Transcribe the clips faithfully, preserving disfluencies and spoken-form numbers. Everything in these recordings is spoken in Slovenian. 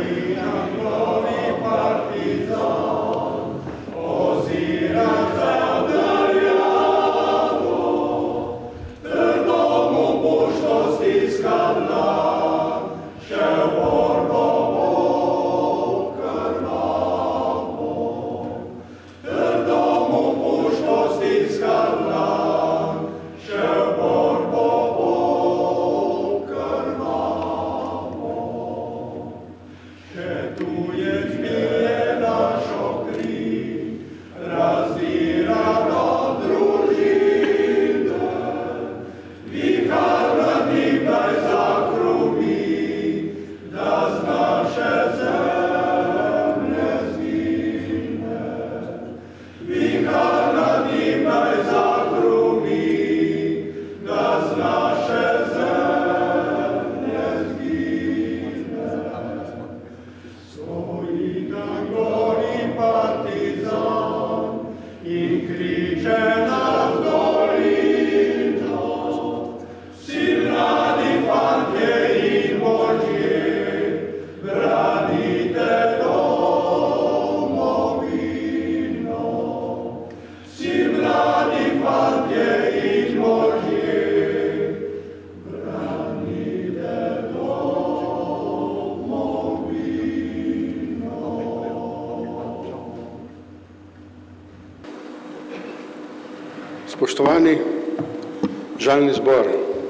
Spoštovani žalni zbor,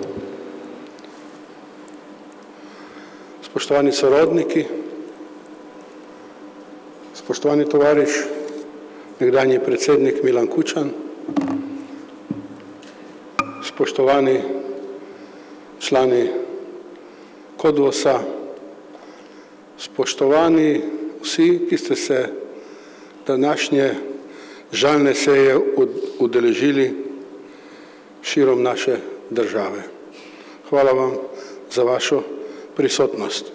spoštovani sorodniki, spoštovani tovariš, nekdanji predsednik Milan Kučan, spoštovani člani Kodvosa, spoštovani vsi, ki ste se današnje žalne seje udeležili širom naše države. Hvala vam za vašo prisotnost.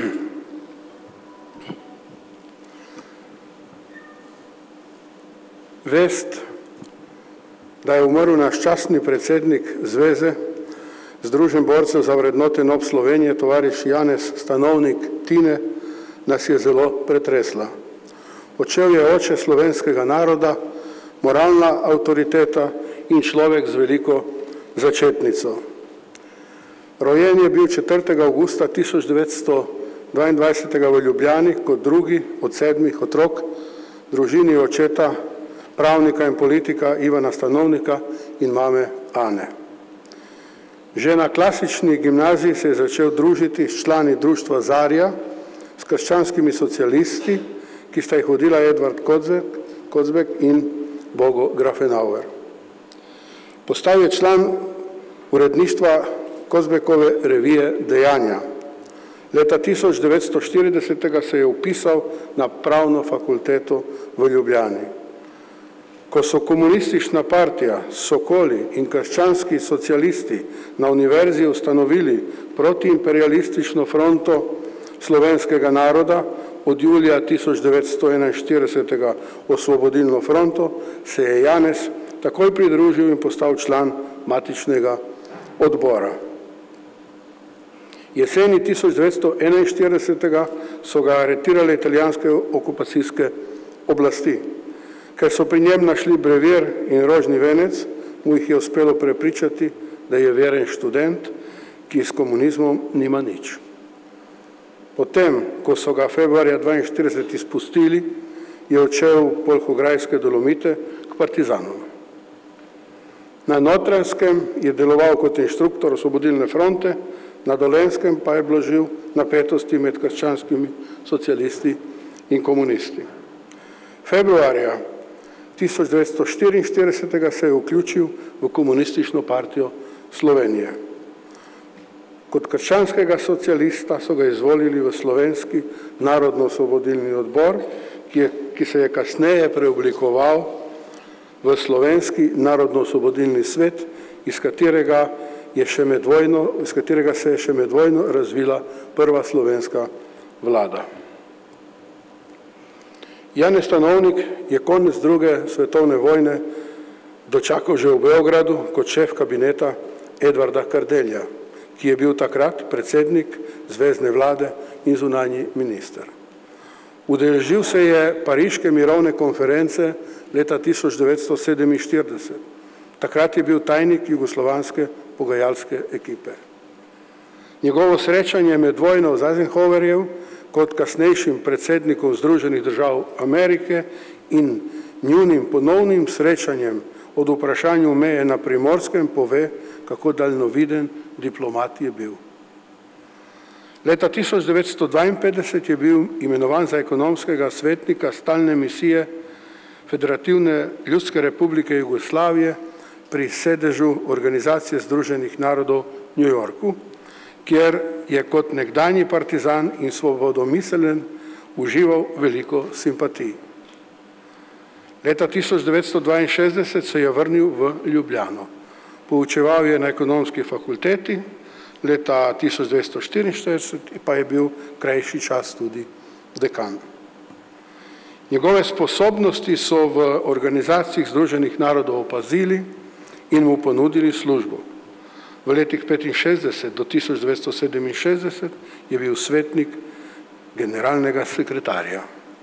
Vest, da je umrl naš častni predsednik Zveze Združenj borcev za vrednote N O B Slovenije, tovariš Janez Stanovnik Tine, nas je zelo pretresla. Odšel je oče slovenskega naroda, moralna avtoriteta in človek z veliko začetnico. Rojen je bil četrtega avgusta tisoč devetsto dvaindvajset v Ljubljani kot drugi od sedmih otrok družini očeta, pravnika in politika Ivana Stanovnika in mame Ane. Že na klasični gimnaziji se je začel družiti s člani društva Zarja, s krščanskimi socialisti, ki sta jih vodila Edvard Kocbek in Bogo Grafenauer. Postal je član uredništva Kocbekove revije Dejanja. Leta tisoč devetsto štirideset se je upisal na pravno fakulteto v Ljubljani. Ko so komunistična partija, Sokoli in krščanski socialisti na univerzi ustanovili protiimperialistično fronto slovenskega naroda, od julija tisoč devetsto enainštirideset Osvobodilno fronto, se je Janez takoj pridružil in postal član matičnega odbora. Jeseni tisoč devetsto enainštirideset so ga aretirale italijanske okupacijske oblasti. Ker so pri njem našli brevir in rožni venec, mu jih je uspelo prepričati, da je veren študent, ki s komunizmom nima nič. Potem, ko so ga februarja dvainštirideset izpustili, je odšel v Polhograjske Dolomite k partizanom. Na Notranjskem je deloval kot inštruktor Osvobodilne fronte, na Dolenjskem pa je blažil napetosti med krščanskimi socialisti in komunisti. Februarja tisoč devetsto štiriinštirideset se je vključil v Komunistično partijo Slovenije. Kot krščanskega socialista so ga izvolili v Slovenski narodno-osvobodilni odbor, ki, je, ki se je kasneje preoblikoval v Slovenski narodno-osvobodilni svet, iz katerega, je še med vojno, iz katerega se je še med vojno razvila prva slovenska vlada. Janez Stanovnik je konec druge svetovne vojne dočakal že v Beogradu kot šef kabineta Edvarda Kardelja, ki je bil takrat predsednik zvezne vlade in zunanji minister. Udeležil se je Pariške mirovne konference leta tisoč devetsto sedeminštirideset. Takrat je bil tajnik jugoslovanske pogajalske ekipe. Njegovo srečanje med vojno z Eisenhowerjem kot kasnejšim predsednikom Združenih držav Amerike in njunim ponovnim srečanjem od vprašanju meje na Primorskem pove, kako daljnoviden diplomat je bil. Leta tisoč devetsto dvainpetdeset je bil imenovan za ekonomskega svetnika stalne misije Federativne ljudske republike Jugoslavije pri sedežu Organizacije združenih narodov v New Yorku, kjer je kot nekdanji partizan in svobodomiselen užival veliko simpatij. Leta tisoč devetsto dvainšestdeset se je vrnil v Ljubljano. Poučeval je na ekonomski fakulteti, leta tisoč devetsto štiriinštirideset pa je bil krajši čas tudi dekan. Njegove sposobnosti so v organizaciji Združenih narodov opazili in mu ponudili službo. V letih petinšestdeset do tisoč devetsto sedeminšestdeset je bil svetnik generalnega sekretarja.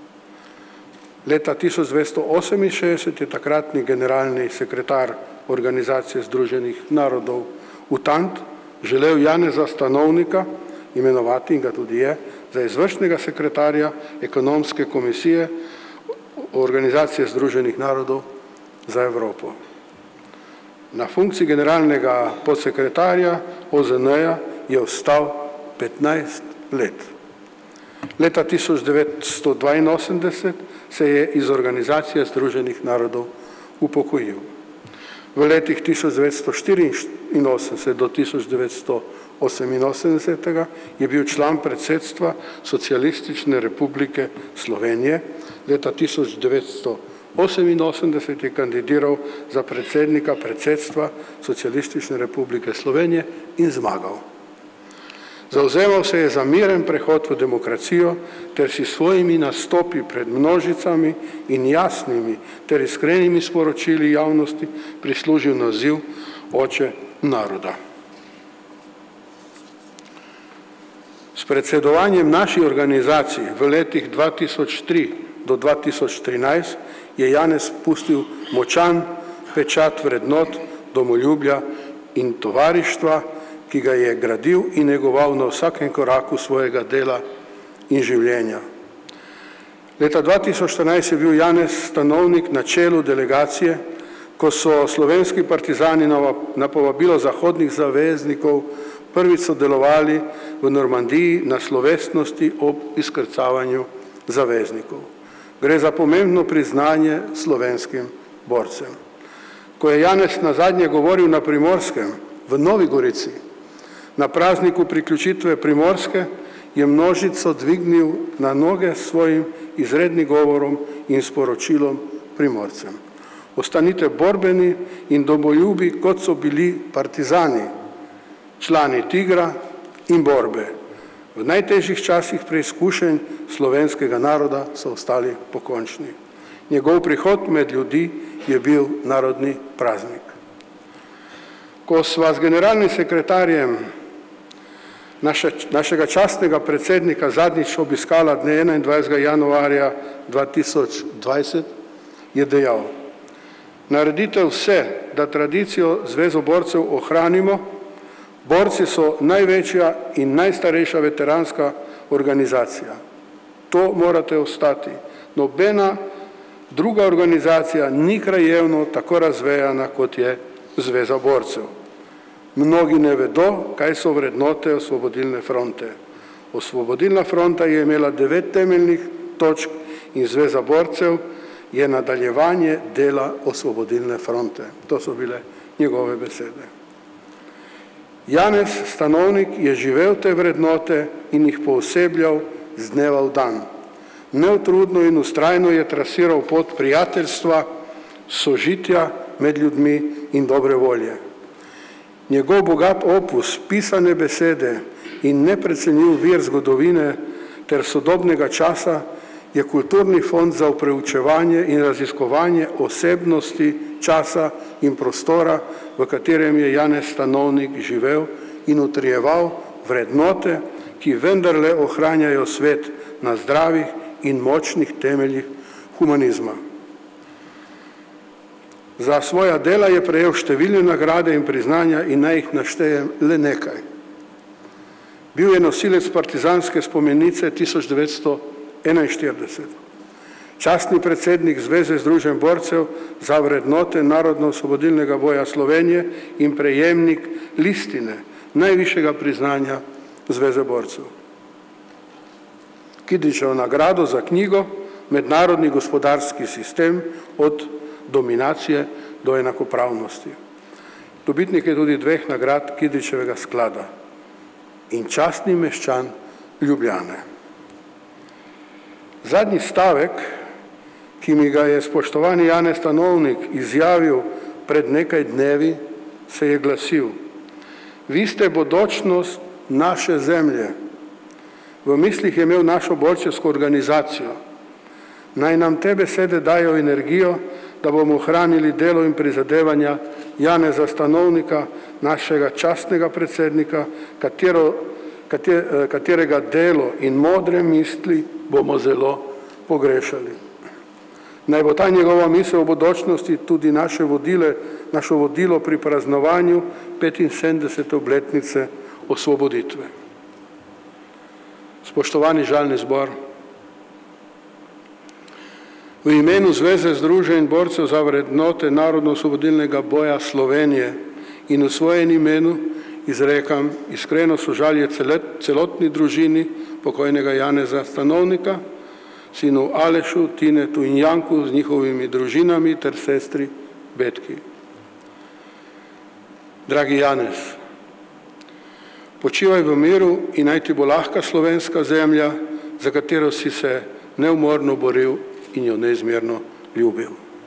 Leta tisoč devetsto oseminšestdeset je takratni generalni sekretar Organizacije združenih narodov Utant želel Janeza Stanovnika imenovati, in ga tudi je, za izvršnega sekretarja ekonomske komisije Organizacije združenih narodov za Evropo. Na funkciji generalnega podsekretarja O Z N-ja je ostal petnajst let. Leta tisoč devetsto dvainosemdeset se je iz Organizacije združenih narodov upokojil. V letih tisoč devetsto štiriinosemdeset do tisoč devetsto oseminosemdeset je bil član predsedstva Socialistične republike Slovenije. Leta tisoč devetsto oseminosemdeset je kandidiral za predsednika predsedstva Socialistične republike Slovenije in zmagal. Zavzemal se je za miren prehod v demokracijo ter si svojimi nastopi pred množicami in jasnimi ter iskrenimi sporočili javnosti prislužil naziv oče naroda. S predsedovanjem naši organizaciji v letih dva tisoč tri do dva tisoč trinajst je Janez pustil močan pečat vrednot, domoljubja in tovarištva, ki ga je gradil in negoval na vsakem koraku svojega dela in življenja. Leta dva tisoč štirinajst je bil Janez Stanovnik na čelu delegacije, ko so slovenski partizani na povabilo zahodnih zaveznikov prvič sodelovali v Normandiji na slovesnosti ob izkrcavanju zaveznikov. Gre za pomembno priznanje slovenskim borcem. Ko je Janez nazadnje govoril na Primorskem, v Novi Gorici, na prazniku priključitve Primorske, je množico dvignil na noge s svojim izrednim govorom in sporočilom Primorcem. Ostanite borbeni in domoljubi, kot so bili partizani, člani Tigra in borbe. V najtežjih časih preizkušenj slovenskega naroda so ostali pokončni. Njegov prihod med ljudi je bil narodni praznik. Ko sva z generalnim sekretarjem naše, našega častnega predsednika zadnjič obiskala dne enaindvajsetega januarja dva tisoč dvajset, je dejal: naredite vse, da tradicijo zvezoborcev ohranimo. Borci so največja in najstarejša veteranska organizacija. To morate ostati. Nobena druga organizacija ni krajevno tako razvejana, kot je Zveza borcev. Mnogi ne vedo, kaj so vrednote Osvobodilne fronte. Osvobodilna fronta je imela devet temeljnih točk in Zveza borcev je nadaljevanje dela Osvobodilne fronte. To so bile njegove besede. Janez Stanovnik je živel te vrednote in jih poosebljal z dneva v dan. Neutrudno in ustrajno je trasiral pot prijateljstva, sožitja med ljudmi in dobre volje. Njegov bogat opus, pisane besede in neprecenljiv vir zgodovine ter sodobnega časa je kulturni fond za preučevanje in raziskovanje osebnosti, časa in prostora, v katerem je Janez Stanovnik živel in utrjeval vrednote, ki vendarle ohranjajo svet na zdravih in močnih temeljih humanizma. Za svoja dela je prejel številne nagrade in priznanja in naj jih naštejem le nekaj. Bil je nosilec partizanske spomenice tisoč devetsto enainštirideset, častni predsednik Zveze združenj borcev za vrednote narodno-osvobodilnega boja Slovenije in prejemnik listine najvišjega priznanja Zveze borcev. Kidričevo nagrado za knjigo Mednarodni gospodarski sistem od dominacije do enakopravnosti. Dobitnik je tudi dveh nagrad Kidričevega sklada in častni meščan Ljubljane. Zadnji stavek, ki mi ga je spoštovani Janez Stanovnik izjavil pred nekaj dnevi, se je glasil: Vi ste bodočnost naše zemlje. V mislih je imel našo borčevsko organizacijo. Naj nam te besede dajo energijo, da bomo ohranili delo in prizadevanja Janeza Stanovnika, našega častnega predsednika, katero, kater, katerega delo in modre misli bomo zelo pogrešali. Naj bo ta njegova misel o bodočnosti tudi naše vodile, našo vodilo pri praznovanju petinsedemdesete obletnice osvoboditve. Spoštovani žalni zbor, v imenu Zveze združenj borcev za vrednote narodno-osvobodilnega boja Slovenije in v svojem imenu izrekam iskreno sožalje celotni družini pokojnega Janeza Stanovnika, sinu Alešu, Tinetu in Janku z njihovimi družinami ter sestri Betki. Dragi Janez, počivaj v miru in naj ti bo lahka slovenska zemlja, za katero si se neumorno boril in jo neizmerno ljubil.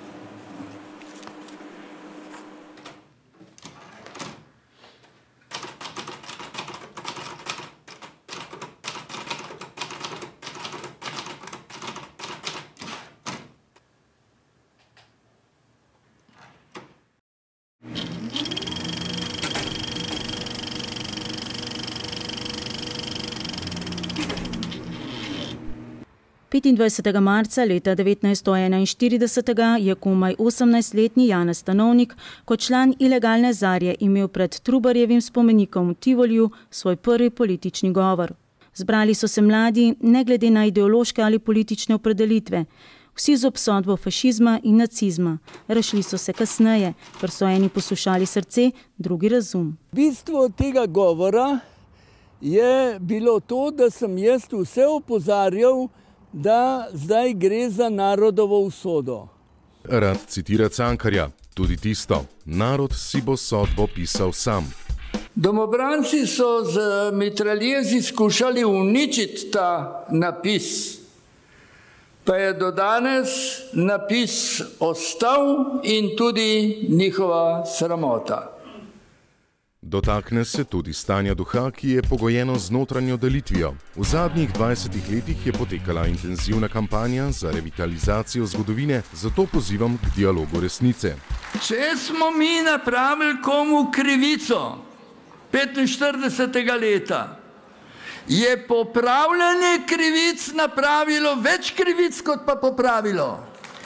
petindvajsetega marca leta devetnajststo enainštiridesetega je komaj osemnajstletni Janez Stanovnik kot član ilegalne Zarje imel pred Trubarjevim spomenikom v Tivoliju svoj prvi politični govor. Zbrali so se mladi, ne glede na ideološke ali politične opredelitve, vsi z obsodbo fašizma in nacizma. Razšli so se kasneje, ker so eni poslušali srce, drugi razum. Bistvo tega govora je bilo to, da sem jaz vse opozarjal, da zdaj gre za narodovo usodo. Rad citira Cankarja, tudi tisto: narod si bo sodbo pisal sam. Domobranci so z mitraljezi skušali uničiti ta napis, pa je do danes napis ostal in tudi njihova sramota. Dotakne se tudi stanja duha, ki je pogojeno z notranjo delitvijo. V zadnjih dvajsetih letih je potekala intenzivna kampanja za revitalizacijo zgodovine, zato pozivam k dialogu resnice. Če smo mi napravili komu krivico petinštiridesetega leta, je popravljanje krivic napravilo več krivic, kot pa popravilo.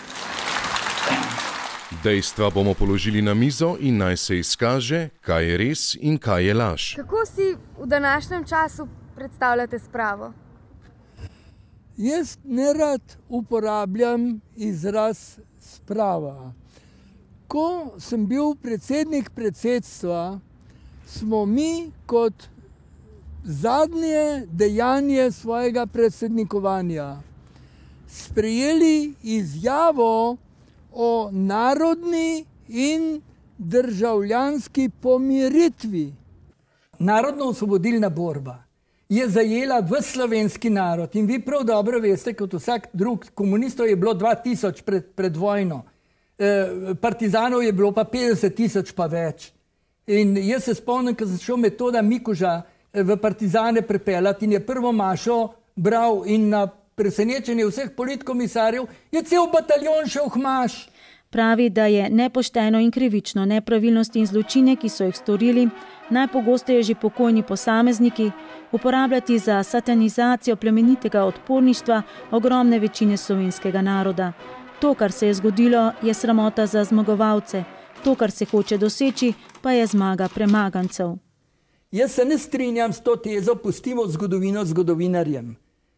Dejstva bomo položili na mizo in naj se izkaže, kaj je res in kaj je laž. Kako si v današnjem času predstavljate spravo? Jaz nerad uporabljam izraz sprava. Ko sem bil predsednik predsedstva, smo mi kot zadnje dejanje svojega predsednikovanja sprejeli izjavo o narodni in državljanski pomiritvi. Narodno-osvobodilna borba je zajela v slovenski narod in vi prav dobro veste, kot vsak drug, komunistov je bilo dva tisoč pred, pred vojno, e, partizanov je bilo pa petdeset tisoč pa več. In jaz se spomnim, ko sem šel Metoda Mikuža v partizane pripeljati in je prvo mašo bral in na presenečenje vseh politkomisarjev je cel bataljon šel v Hmaš. Pravi, da je nepošteno in krivično nepravilnosti in zločine, ki so jih storili, najpogosteje že pokojni posamezniki, uporabljati za satanizacijo plemenitega odporništva ogromne večine slovenskega naroda. To, kar se je zgodilo, je sramota za zmagovalce. To, kar se hoče doseči, pa je zmaga premagancev. Jaz se ne strinjam s to tezo, pustimo zgodovino zgodovinarjem.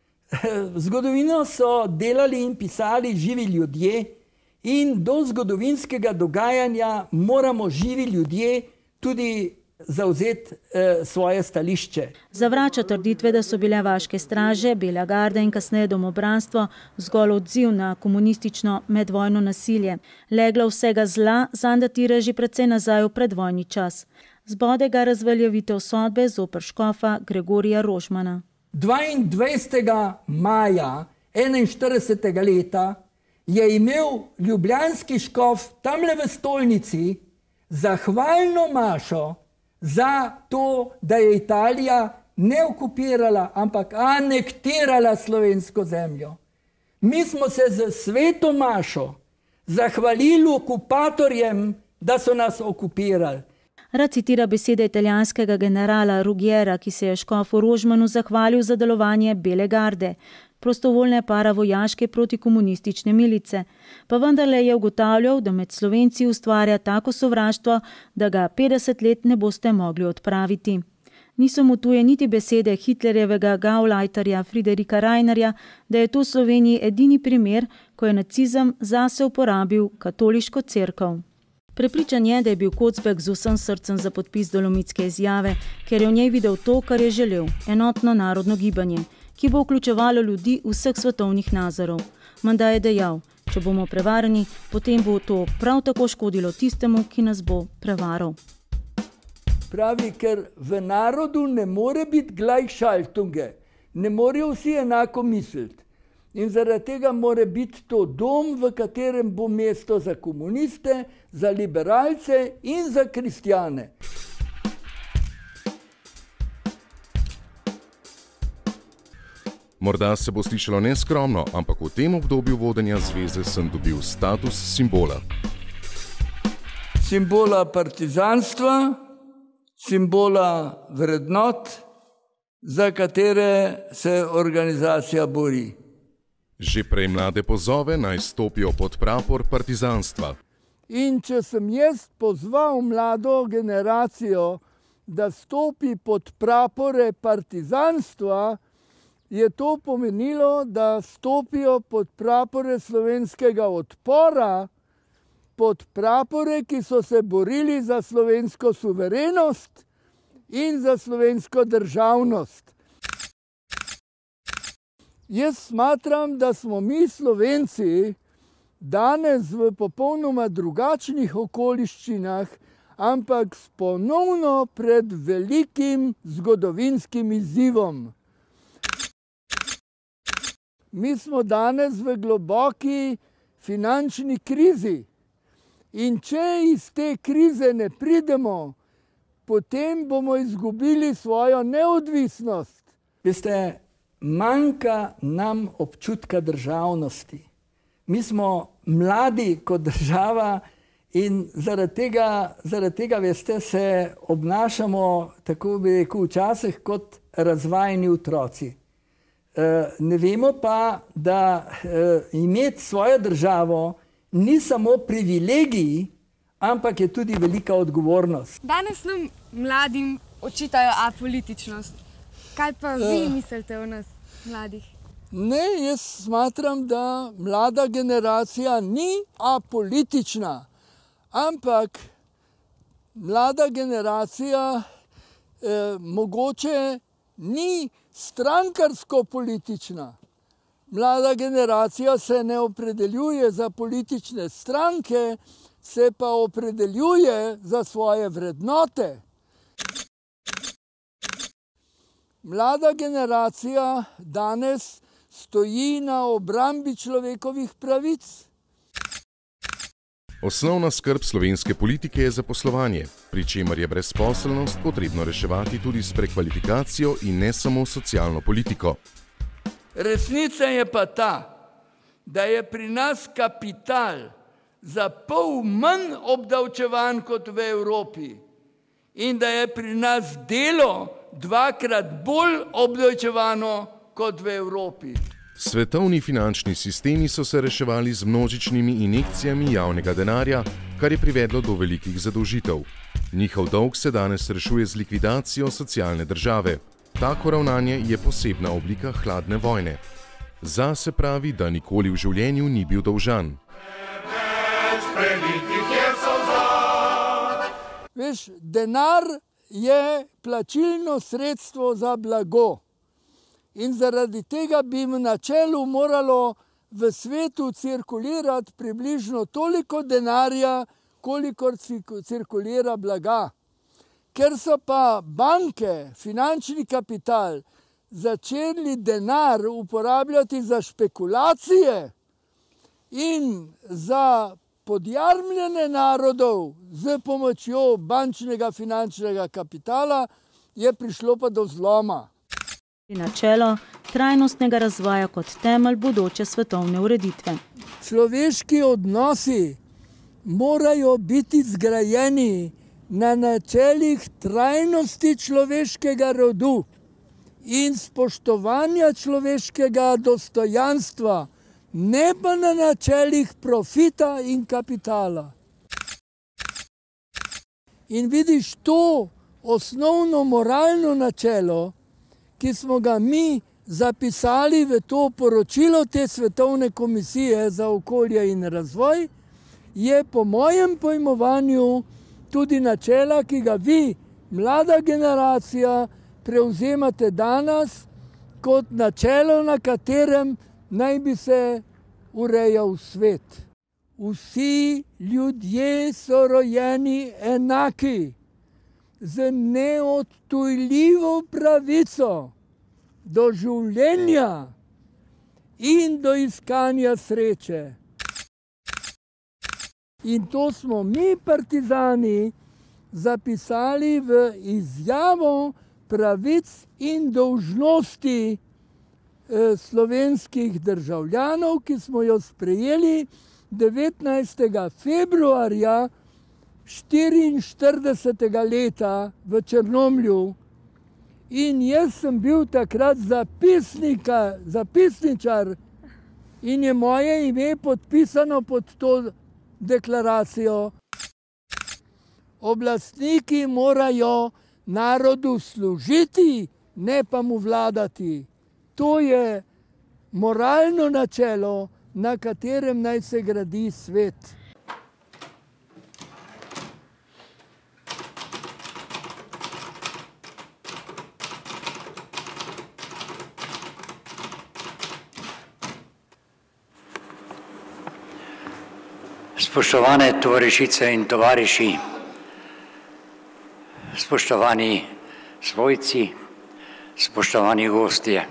Zgodovino so delali in pisali živi ljudje in do zgodovinskega dogajanja moramo živi ljudje tudi zavzeti eh, svoje stališče. Zavrača trditve, da so bile vaške straže, Bela garda in kasneje domobranstvo zgolj odziv na komunistično medvojno nasilje. Leglo vsega zla zanj datira že precej nazaj v predvojni čas. Zbode ga razveljavitev sodbe zoper škofa Gregorija Rožmana. dvaindvajsetega maja enainštiridesetega leta je imel ljubljanski škof tamle v stolnici zahvalno mašo za to, da je Italija ne okupirala, ampak anektirala slovensko zemljo. Mi smo se z sveto mašo zahvalili okupatorjem, da so nas okupirali. Rad citira besede italijanskega generala Ruggiera, ki se je škofu Rožmanu zahvalil za delovanje Bele garde, prostovoljne paravojaške protikomunistične milice, pa vendarle je ugotavljal, da med Slovenci ustvarja tako sovraštvo, da ga petdeset let ne boste mogli odpraviti. Niso mu tuje niti besede Hitlerjevega Gauleiterja Friderika Rainerja, da je to v Sloveniji edini primer, ko je nacizem zase uporabil katoliško cerkev. Prepričan je, da je bil Kocbek z vsem srcem za podpis dolomitske izjave, ker je v njej videl to, kar je želel, enotno narodno gibanje, ki bo vključevalo ljudi vseh svetovnih nazorov. Menda je dejal, če bomo prevarani, potem bo to prav tako škodilo tistemu, ki nas bo prevaral. Pravi, ker v narodu ne more biti Gleichschaltunge, ne morejo vsi enako misliti. In zaradi tega mora biti to dom, v katerem bo mesto za komuniste, za liberalce in za kristjane. Morda se bo slišalo neskromno, ampak v tem obdobju vodenja zveze sem dobil status simbola. Simbola partizanstva, simbola vrednot, za katere se organizacija bori. Že prej mlade pozove, naj stopijo pod prapor partizanstva. In če sem jaz pozval mlado generacijo, da stopi pod prapore partizanstva, je to pomenilo, da stopijo pod prapore slovenskega odpora, pod prapore, ki so se borili za slovensko suverenost in za slovensko državnost. Jaz smatram, da smo mi Slovenci danes v popolnoma drugačnih okoliščinah, ampak ponovno pred velikim zgodovinskim izzivom. Mi smo danes v globoki finančni krizi in če iz te krize ne pridemo, potem bomo izgubili svojo neodvisnost. Veste, manjka nam občutka državnosti. Mi smo mladi kot država in zaradi tega, zaradi tega, veste, se obnašamo, tako bi rekel, včasih kot razvajeni otroci. Ne vemo pa, da imeti svojo državo ni samo privilegij, ampak je tudi velika odgovornost. Danes nam mladim očitajo apolitičnost. Kaj pa vi mislite o nas, mladih? Ne, jaz smatram, da mlada generacija ni apolitična, ampak mlada generacija eh, mogoče ni strankarsko-politična. Mlada generacija se ne opredeljuje za politične stranke, se pa opredeljuje za svoje vrednote. Mlada generacija danes stoji na obrambi človekovih pravic. Osnovna skrb slovenske politike je zaposlovanje, pri čemer je brezposelnost potrebno reševati tudi s prekvalifikacijo in ne samo socialno politiko. Resnica je pa ta, da je pri nas kapital za pol manj obdavčevan kot v Evropi in da je pri nas delo dvakrat bolj obdavčevano kot v Evropi. Svetovni finančni sistemi so se reševali z množičnimi injekcijami javnega denarja, kar je privedlo do velikih zadolžitev. Njihov dolg se danes rešuje z likvidacijo socialne države. Tako ravnanje je posebna oblika hladne vojne. Zase pravi, da nikoli v življenju ni bil dolžan. Veš, denar je plačilno sredstvo za blago. In zaradi tega bi v načelu moralo v svetu cirkulirati približno toliko denarja, kolikor cirkulira blaga. Ker so pa banke, finančni kapital, začeli denar uporabljati za špekulacije in za podjarmljene narodov z pomočjo bančnega finančnega kapitala, je prišlo pa do zloma. Načelo trajnostnega razvoja kot temelj bodoče svetovne ureditve. Človeški odnosi morajo biti zgrajeni na načelih trajnosti človeškega rodu in spoštovanja človeškega dostojanstva, ne pa na načelih profita in kapitala. In vidiš to osnovno moralno načelo, ki smo ga mi zapisali v to poročilo te Svetovne komisije za okolje in razvoj, je po mojem pojmovanju tudi načela, ki ga vi, mlada generacija, prevzemate danes kot načelo, na katerem naj bi se urejal svet. Vsi ljudje so rojeni enaki, z neodtujljivo pravico do življenja in do iskanja sreče. In to smo mi, partizani, zapisali v izjavo pravic in dolžnosti slovenskih državljanov, ki smo jo sprejeli devetnajstega februarja štiriinštiridesetega leta v Črnomlju. In jaz sem bil takrat zapisnika, zapisničar in je moje ime podpisano pod to deklaracijo. Oblastniki morajo narodu služiti, ne pa mu vladati. To je moralno načelo, na katerem naj se gradi svet. Spoštovane tovarišice in tovariši, spoštovani svojci, spoštovani gostje.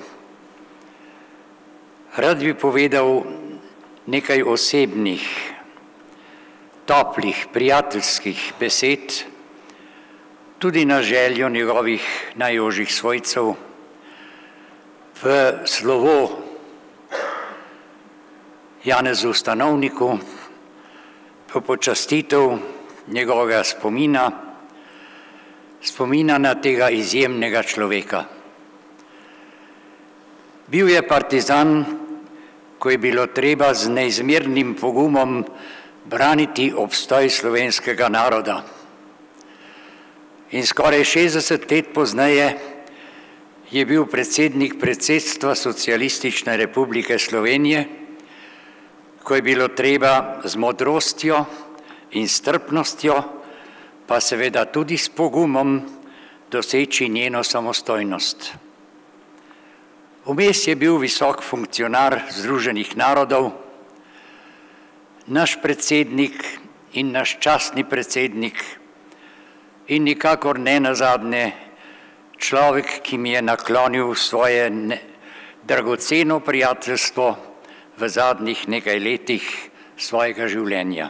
Rad bi povedal nekaj osebnih, toplih, prijateljskih besed, tudi na željo njegovih najožjih svojcev, v slovo Janezu Stanovniku, v počastitev njegovega spomina, spomina na tega izjemnega človeka. Bil je partizan, ko je bilo treba z neizmernim pogumom braniti obstoj slovenskega naroda. In skoraj šestdeset let pozneje je bil predsednik predsedstva Socialistične republike Slovenije, ko je bilo treba z modrostjo in strpnostjo, pa seveda tudi s pogumom, doseči njeno samostojnost. Vmes je bil visok funkcionar Združenih narodov, naš predsednik in naš častni predsednik in nikakor ne nazadnje človek, ki mi je naklonil svoje dragoceno prijateljstvo v zadnjih nekaj letih svojega življenja.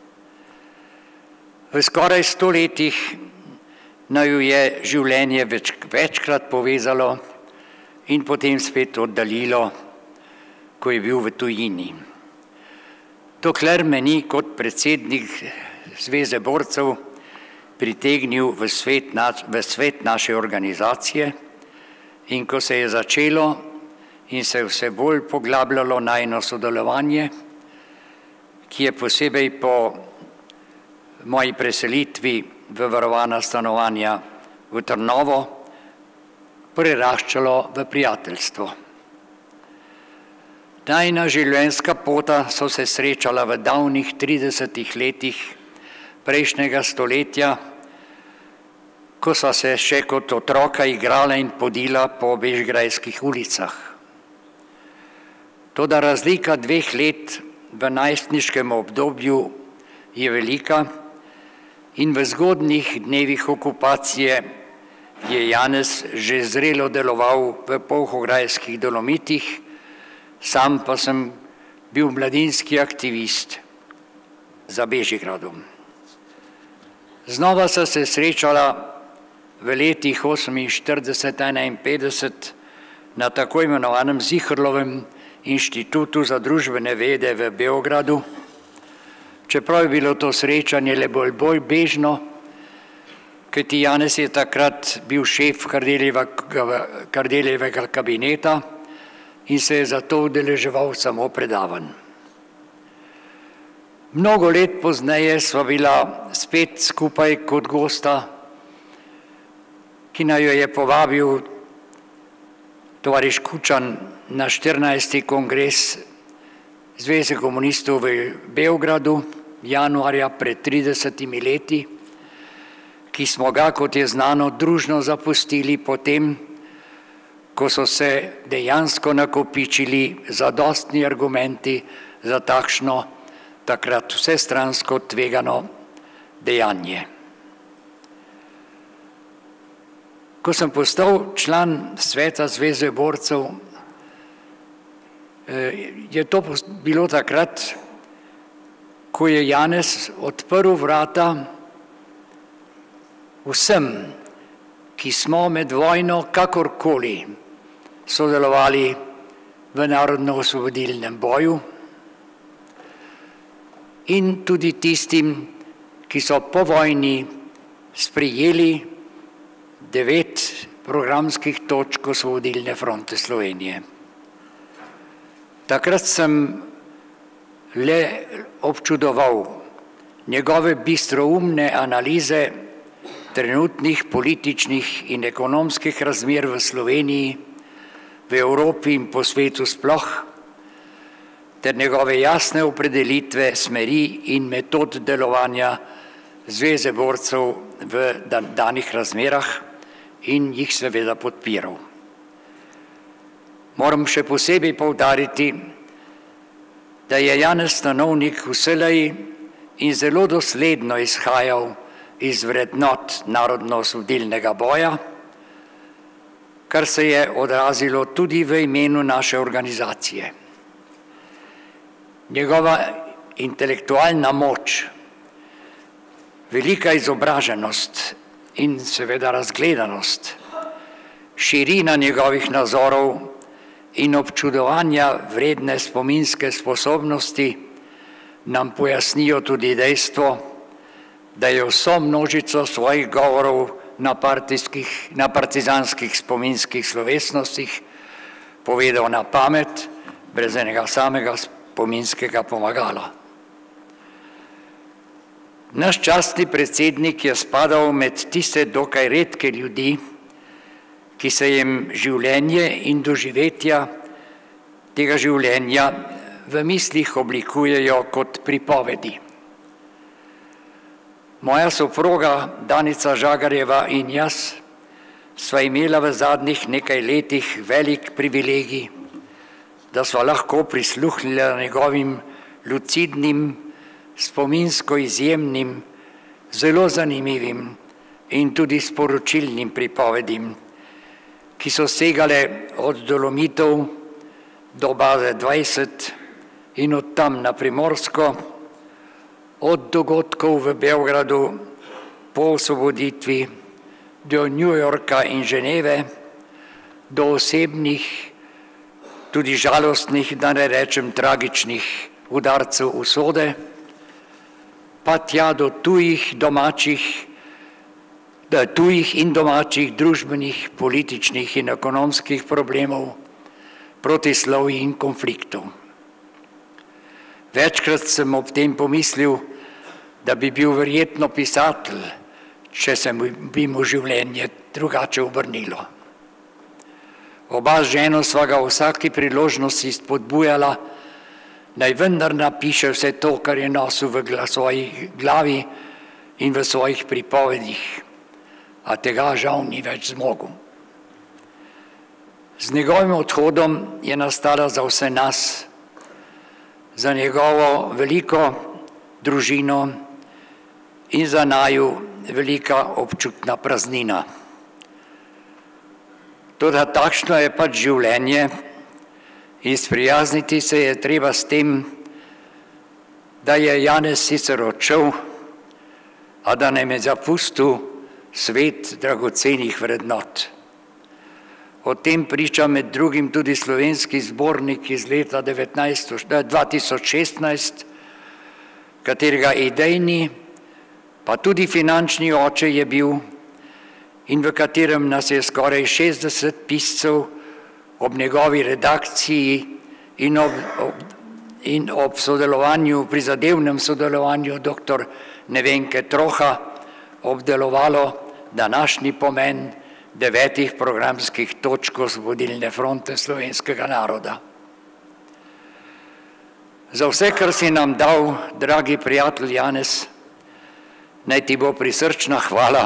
V skoraj sto letih naju je življenje več, večkrat povezalo in potem spet oddaljilo, ko je bil v tujini. dokler me ni kot predsednik Zveze borcev pritegnil v svet, v svet naše organizacije in ko se je začelo in se vse bolj poglabljalo najino sodelovanje, ki je posebej po moji preselitvi v varovana stanovanja v Trnovo preraščalo v prijateljstvo. Najina življenjska pota so se srečala v davnih tridesetih letih prejšnjega stoletja, ko sva se še kot otroka igrala in podila po bežigrajskih ulicah. Toda razlika dveh let v najstniškem obdobju je velika in v zgodnjih dnevih okupacije je Janez že zrelo deloval v Polhograjskih Dolomitih, sam pa sem bil mladinski aktivist za Bežigradom. Znova so se srečala v letih oseminštirideset enainpetdeset na tako imenovanem Zihrlovem inštitutu za družbene vede v Beogradu, čeprav je bilo to srečanje le bolj bolj bežno, kajti Janez je takrat bil šef Kardeljevega kabineta in se je zato udeleževal samo predavanj. Mnogo let pozneje sva bila spet skupaj kot gosta, ki naj jo je povabil tovariš Kučan na štirinajsti kongres Zveze komunistov v Beogradu januarja pred tridesetimi leti, ki smo ga, kot je znano, družno zapustili potem, ko so se dejansko nakopičili zadostni argumenti za takšno, takrat vsestransko tvegano dejanje. Ko sem postal član sveta Zveze borcev, je to bilo takrat, ko je Janez odprl vrata vsem, ki smo med vojno kakorkoli sodelovali v narodno-osvobodilnem boju in tudi tistim, ki so po vojni sprejeli devet programskih točk Osvobodilne fronte Slovenije. Takrat sem le občudoval njegove bistroumne analize trenutnih političnih in ekonomskih razmer v Sloveniji, v Evropi in po svetu sploh, ter njegove jasne opredelitve smeri in metod delovanja Zveze borcev v danih razmerah in jih seveda podpiral. Moram še posebej poudariti, da je Janez Stanovnik vselej in zelo dosledno izhajal iz vrednot narodno-osvobodilnega boja, kar se je odrazilo tudi v imenu naše organizacije. Njegova intelektualna moč, velika izobraženost in seveda razgledanost, širina njegovih nazorov in občudovanja vredne spominske sposobnosti nam pojasnijo tudi dejstvo, da je vso množico svojih govorov na, na partizanskih spominskih slovesnostih povedal na pamet, brez enega samega spominskega pomagala. Naš častni predsednik je spadal med tiste dokaj redke ljudi, ki se jim življenje in doživetja tega življenja v mislih oblikujejo kot pripovedi. Moja soproga Danica Žagarjeva in jaz sva imela v zadnjih nekaj letih velik privilegij, da sva lahko prisluhnila njegovim lucidnim, spominsko izjemnim, zelo zanimivim in tudi sporočilnim pripovedim, ki so segale od Dolomitov do baze dvajset in od tam na Primorsko, od dogodkov v Beogradu po osvoboditvi do New Yorka in Ženeve, do osebnih, tudi žalostnih, da ne rečem tragičnih udarcev usode, pa tja do tujih, domačih, da tujih in domačih družbenih, političnih in ekonomskih problemov, protislovij in konfliktov. Večkrat sem ob tem pomislil, da bi bil verjetno pisatelj, če se bi mu življenje drugače obrnilo. Oba z ženo sva ga v vsaki priložnosti spodbujala, naj vendar napiše vse to, kar je nosil v svoji glavi in v svojih pripovedih, a tega žal ni več zmogel. Z njegovim odhodom je nastala za vse nas, za njegovo veliko družino in za naju velika občutna praznina. Toda takšno je pač življenje in sprijazniti se je treba s tem, da je Janez sicer odšel, a da nam je zapustil svet dragocenih vrednot. O tem priča med drugim tudi slovenski zbornik iz leta dva tisoč šestnajst, katerega idejni, pa tudi finančni oče je bil in v katerem nas je skoraj šestdeset piscev ob njegovi redakciji in ob, ob, in ob sodelovanju, prizadevnem sodelovanju doktor Nevenke Troha obdelovalo današnji pomen devetih programskih točk Osvobodilne fronte slovenskega naroda. Za vse, kar si nam dal, dragi prijatelj Janez, naj ti bo prisrčna hvala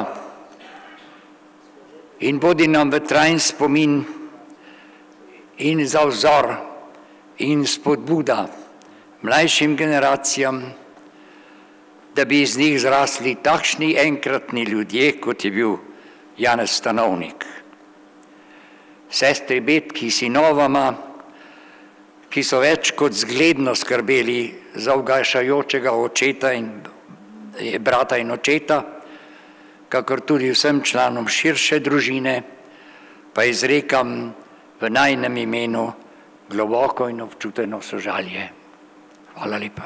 in bodi nam v trajen spomin in za vzor in spodbuda mlajšim generacijam, da bi iz njih zrasli takšni enkratni ljudje, kot je bil Janez Stanovnik. Sestri Betki, sinovama, ki so več kot zgledno skrbeli za ugašajočega očeta in brata in očeta, kakor tudi vsem članom širše družine, pa izrekam v najinem imenu globoko in občuteno sožalje. Hvala lepa.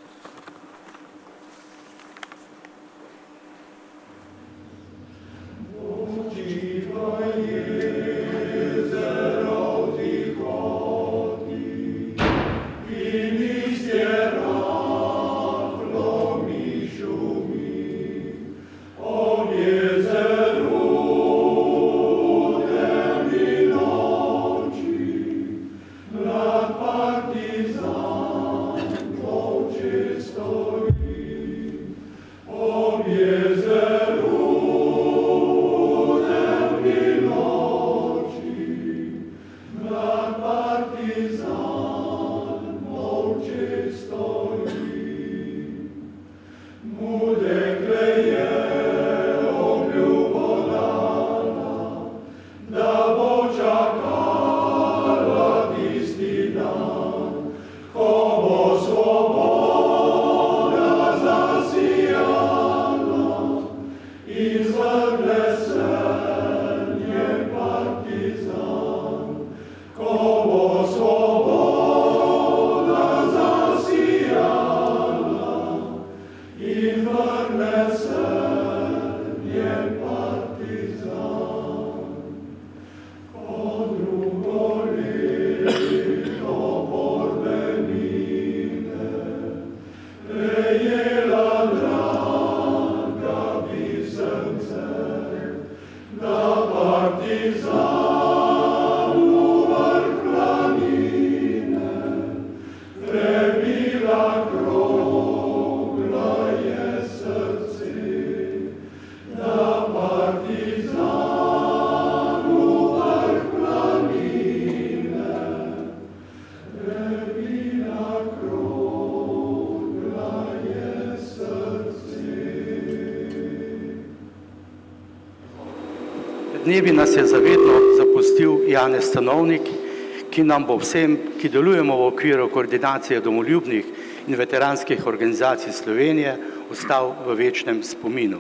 Dnevi nas je zavedno zapustil Janez Stanovnik, ki nam bo vsem, ki delujemo v okviru koordinacije domoljubnih in veteranskih organizacij Slovenije, ostal v večnem spominu.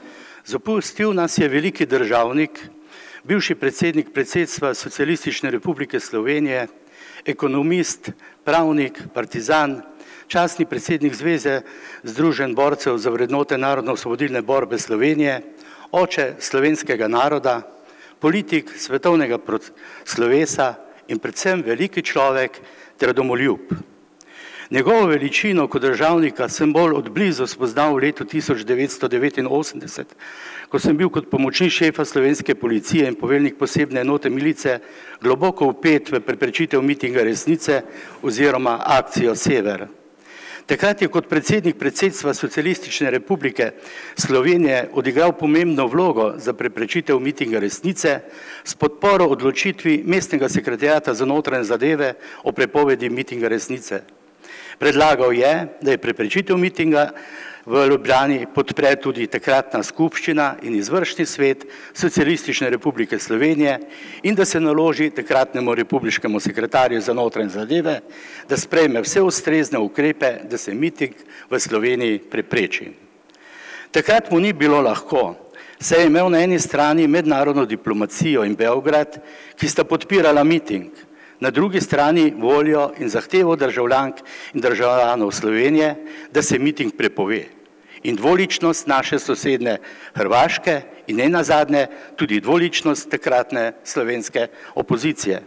Zapustil nas je veliki državnik, bivši predsednik predsedstva Socialistične republike Slovenije, ekonomist, pravnik, partizan, častni predsednik Zveze združenj borcev za vrednote narodno-osvobodilne borbe Slovenije, oče slovenskega naroda, politik svetovnega slovesa in predvsem veliki človek ter domoljub. Njegovo veličino kot državnika sem bolj od blizu spoznal v letu tisoč devetsto devetinosemdeset, ko sem bil kot pomočnik šefa slovenske policije in poveljnik posebne enote milice globoko vpet v preprečitev mitinga resnice oziroma akcijo Sever. Takrat je kot predsednik predsedstva Socialistične republike Slovenije odigral pomembno vlogo za preprečitev mitinga resnice s podporo odločitvi mestnega sekretariata za notranje zadeve o prepovedi mitinga resnice. Predlagal je, da je preprečitev mitinga v Ljubljani podpre tudi takratna skupščina in izvršni svet Socialistične republike Slovenije in da se naloži takratnemu republiškemu sekretarju za notranje zadeve, da sprejme vse ustrezne ukrepe, da se miting v Sloveniji prepreči. Takrat mu ni bilo lahko, saj je imel na eni strani mednarodno diplomacijo in Beograd, ki sta podpirala miting, na drugi strani voljo in zahtevo državljank in državljanov Slovenije, da se miting prepove. In dvoličnost naše sosedne Hrvaške in ne nazadnje tudi dvoličnost takratne slovenske opozicije.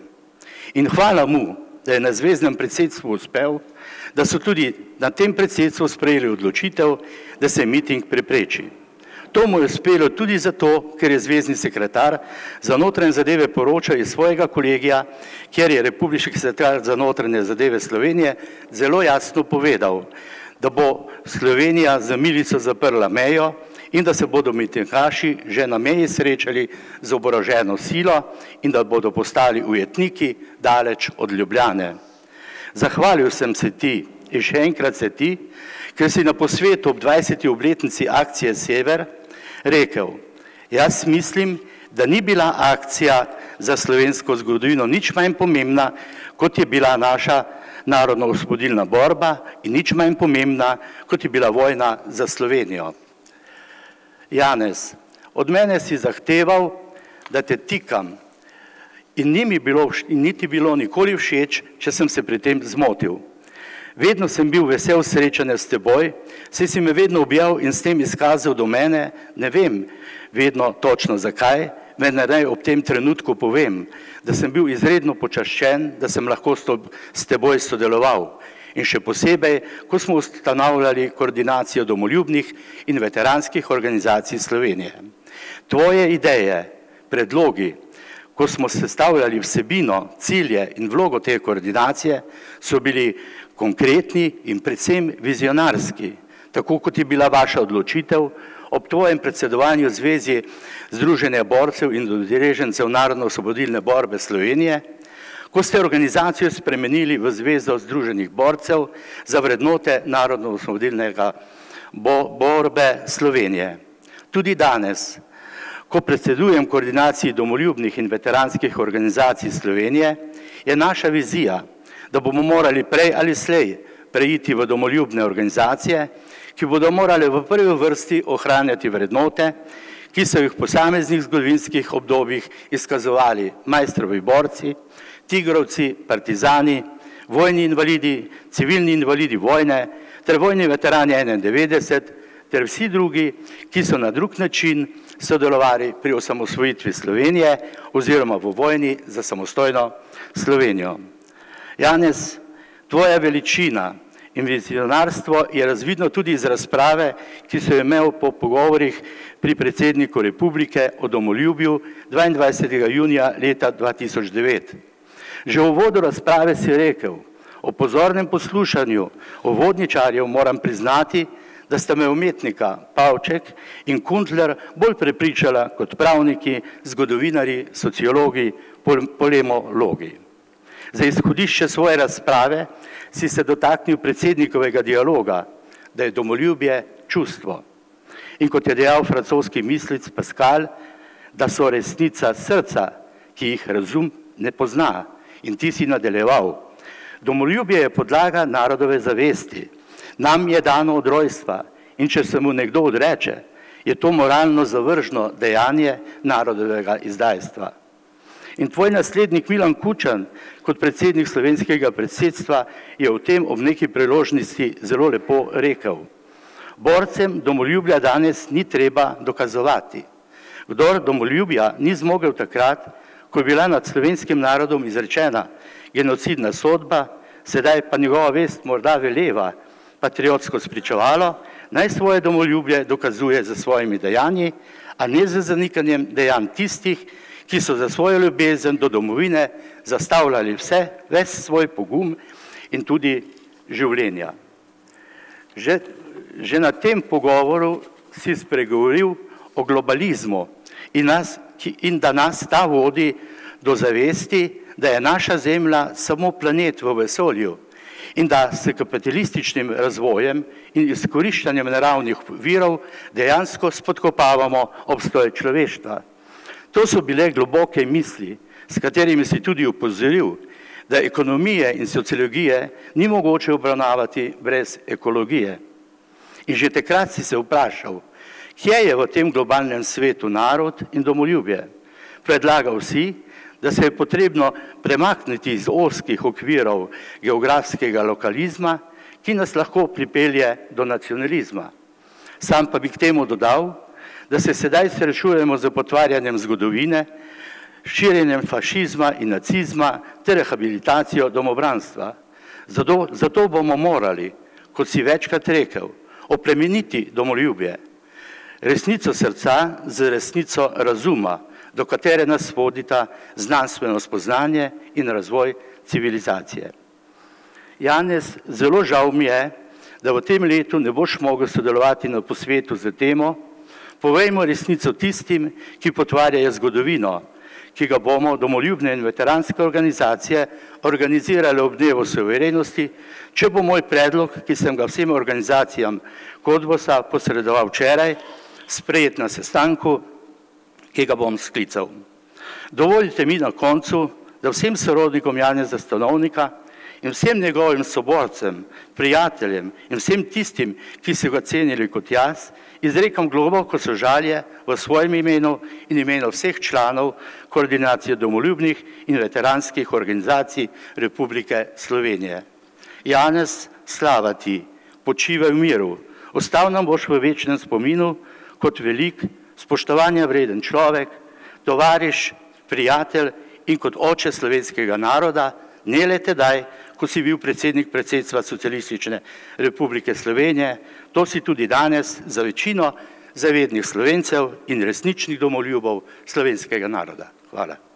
In hvala mu, da je na zveznem predsedstvu uspel, da so tudi na tem predsedstvu sprejeli odločitev, da se miting prepreči. To mu je uspelo tudi zato, ker je zvezni sekretar za notranje zadeve poročal iz svojega kolegija, kjer je republiški sekretar za notranje zadeve Slovenije zelo jasno povedal, da bo Slovenija za milico zaprla mejo in da se bodo mitingaši že na meji srečali z oboroženo silo in da bodo postali ujetniki daleč od Ljubljane. Zahvalil sem se ti in še enkrat se ti, ker si na posvetu ob dvajseti obletnici akcije Sever rekel, jaz mislim, da ni bila akcija za slovensko zgodovino nič manj pomembna, kot je bila naša narodno-osvobodilna borba in nič manj pomembna, kot je bila vojna za Slovenijo. Janez, od mene si zahteval, da te tikam in ni mi bilo, in niti bilo nikoli všeč, če sem se pri tem zmotil. Vedno sem bil vesel srečanja s teboj, saj si me vedno objel in s tem izkazal do mene, ne vem vedno točno zakaj, vendar naj ob tem trenutku povem, da sem bil izredno počaščen, da sem lahko s teboj sodeloval. In še posebej, ko smo ustanavljali koordinacijo domoljubnih in veteranskih organizacij Slovenije. Tvoje ideje, predlogi, ko smo sestavljali vsebino, cilje in vlogo te koordinacije, so bili konkretni in predvsem vizionarski, tako kot je bila vaša odločitev ob tvojem predsedovanju Zvezi združenja borcev in udeležencev narodno-osvobodilne borbe Slovenije, ko ste organizacijo spremenili v Zvezo združenih borcev za vrednote narodno-osvobodilnega borbe Slovenije. Tudi danes, ko predsedujem koordinaciji domoljubnih in veteranskih organizacij Slovenije, je naša vizija, da bomo morali prej ali slej preiti v domoljubne organizacije, ki bodo morali v prvi vrsti ohranjati vrednote, ki so jih v posameznih zgodovinskih obdobjih izkazovali majstrovi borci, tigrovci, partizani, vojni invalidi, civilni invalidi vojne, ter vojni veterani enaindevetdeset, ter vsi drugi, ki so na drug način sodelovali pri osamosvojitvi Slovenije oziroma v vojni za samostojno Slovenijo. Janez, tvoja veličina in vizionarstvo je razvidno tudi iz razprave, ki so jo imel po pogovorih pri predsedniku republike o domoljubju dvaindvajsetega junija leta dva tisoč devet. Že v uvodu razprave si rekel, o pozornem poslušanju uvodničarjev moram priznati, da sta me umetnika Pavček in Kundler bolj prepričala kot pravniki, zgodovinarji, sociologi, polemologi. Za izhodišče svoje razprave si se dotaknil predsednikovega dialoga, da je domoljubje čustvo. In kot je dejal francoski mislic Pascal, da so resnica srca, ki jih razum ne pozna. In ti si nadaljeval. Domoljubje je podlaga narodove zavesti. Nam je dano od rojstva in če se mu nekdo odreče, je to moralno zavržno dejanje narodovega izdajstva. In tvoj naslednik Milan Kučan, kot predsednik slovenskega predsedstva, je o tem ob neki priložnosti zelo lepo rekel. Borcem domoljubja danes ni treba dokazovati. Kdor domoljubja ni zmogel takrat, ko je bila nad slovenskim narodom izrečena genocidna sodba, sedaj pa njegova vest morda veleva patriotsko spričevalo, naj svoje domoljubje dokazuje za svojimi dejanji, a ne za zanikanjem dejanj tistih, ki so za svojo ljubezen do domovine zastavljali vse, ves svoj pogum in tudi življenja. Že, že na tem pogovoru si spregovoril o globalizmu in, nas, in da nas ta vodi do zavesti, da je naša Zemlja samo planet v vesolju in da s kapitalističnim razvojem in izkoriščanjem naravnih virov dejansko spodkopavamo obstoj človeštva. To so bile globoke misli, s katerimi si tudi upozoril, da ekonomije in sociologije ni mogoče obravnavati brez ekologije. In že takrat si se vprašal, kje je v tem globalnem svetu narod in domoljubje. Predlagal si, da se je potrebno premakniti iz ozkih okvirov geografskega lokalizma, ki nas lahko pripelje do nacionalizma. Sam pa bi k temu dodal, da se sedaj srečujemo z potvarjanjem zgodovine, širjenjem fašizma in nacizma ter rehabilitacijo domobranstva. Zato, zato bomo morali, kot si večkrat rekel, oplemeniti domoljubje, resnico srca z resnico razuma, do katere nas vodita znanstveno spoznanje in razvoj civilizacije. Janez, zelo žal mi je, da v tem letu ne boš mogel sodelovati na posvetu z temo Povejmo resnico tistim, ki potvarjajo zgodovino, ki ga bomo domoljubne in veteranske organizacije organizirale ob dnevu suverenosti, če bo moj predlog, ki sem ga vsem organizacijam Kodvosa posredoval včeraj, sprejet na sestanku, ki ga bom sklical. Dovolite mi na koncu, da vsem sorodnikom Janeza Stanovnika in vsem njegovim soborcem, prijateljem in vsem tistim, ki so ga cenili kot jaz, izrekam globoko sožalje v svojem imenu in imenu vseh članov Koordinacije domoljubnih in veteranskih organizacij Republike Slovenije. Janez, slava ti, počivaj v miru, ostal nam boš v večnem spominu kot velik, spoštovanja vreden človek, tovariš, prijatelj in kot oče slovenskega naroda, ne le tedaj, ko si bil predsednik predsedstva Socialistične Republike Slovenije, to si tudi danes za večino zavednih Slovencev in resničnih domoljubov slovenskega naroda. Hvala.